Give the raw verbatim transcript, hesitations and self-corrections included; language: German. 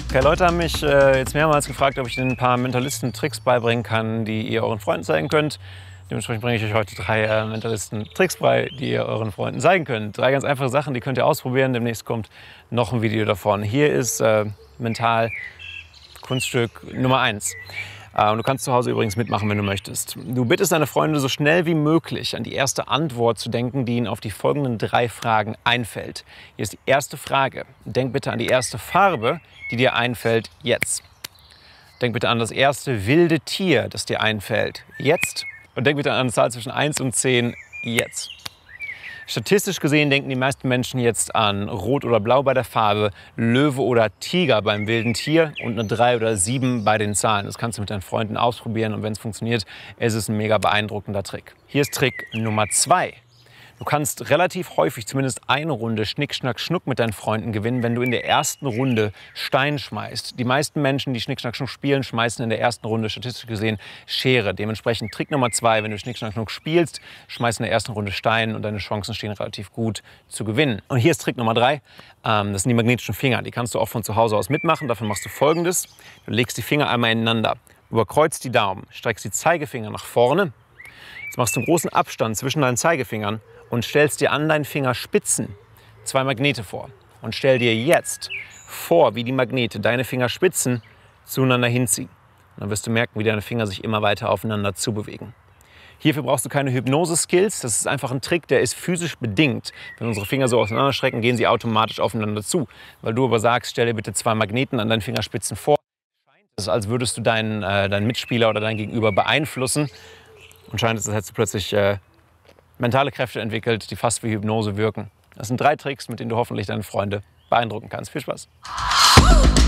Okay, Leute haben mich äh, jetzt mehrmals gefragt, ob ich Ihnen ein paar Mentalisten-Tricks beibringen kann, die ihr euren Freunden zeigen könnt. Dementsprechend bringe ich euch heute drei äh, Mentalisten-Tricks bei, die ihr euren Freunden zeigen könnt. Drei ganz einfache Sachen, die könnt ihr ausprobieren. Demnächst kommt noch ein Video davon. Hier ist äh, mental Kunststück Nummer eins. Äh, du kannst zu Hause übrigens mitmachen, wenn du möchtest. Du bittest deine Freunde, so schnell wie möglich an die erste Antwort zu denken, die ihnen auf die folgenden drei Fragen einfällt. Hier ist die erste Frage. Denk bitte an die erste Farbe, die dir einfällt, jetzt. Denk bitte an das erste wilde Tier, das dir einfällt, jetzt. Und denk bitte an eine Zahl zwischen eins und zehn, jetzt. Statistisch gesehen denken die meisten Menschen jetzt an Rot oder Blau bei der Farbe, Löwe oder Tiger beim wilden Tier und eine drei oder sieben bei den Zahlen. Das kannst du mit deinen Freunden ausprobieren und wenn es funktioniert, ist es ein mega beeindruckender Trick. Hier ist Trick Nummer zwei. Du kannst relativ häufig zumindest eine Runde Schnick, Schnack, Schnuck mit deinen Freunden gewinnen, wenn du in der ersten Runde Stein schmeißt. Die meisten Menschen, die Schnick, Schnack, Schnuck spielen, schmeißen in der ersten Runde statistisch gesehen Schere. Dementsprechend Trick Nummer zwei, wenn du Schnick, Schnack, Schnuck spielst, schmeiß in der ersten Runde Stein und deine Chancen stehen relativ gut zu gewinnen. Und hier ist Trick Nummer drei. Ähm, das sind die magnetischen Finger. Die kannst du auch von zu Hause aus mitmachen. Dafür machst du Folgendes. Du legst die Finger einmal ineinander, überkreuzt die Daumen, streckst die Zeigefinger nach vorne. Jetzt machst du einen großen Abstand zwischen deinen Zeigefingern und stellst dir an deinen Fingerspitzen zwei Magnete vor. Und stell dir jetzt vor, wie die Magnete deine Fingerspitzen zueinander hinziehen. Und dann wirst du merken, wie deine Finger sich immer weiter aufeinander zubewegen. Hierfür brauchst du keine Hypnose-Skills. Das ist einfach ein Trick, der ist physisch bedingt. Wenn unsere Finger so auseinanderstrecken, gehen sie automatisch aufeinander zu. Weil du aber sagst, stell dir bitte zwei Magneten an deinen Fingerspitzen vor. Es ist, als würdest du deinen, äh, deinen Mitspieler oder dein Gegenüber beeinflussen. Und scheint es, als hättest du plötzlich äh, mentale Kräfte entwickelt, die fast wie Hypnose wirken. Das sind drei Tricks, mit denen du hoffentlich deine Freunde beeindrucken kannst. Viel Spaß!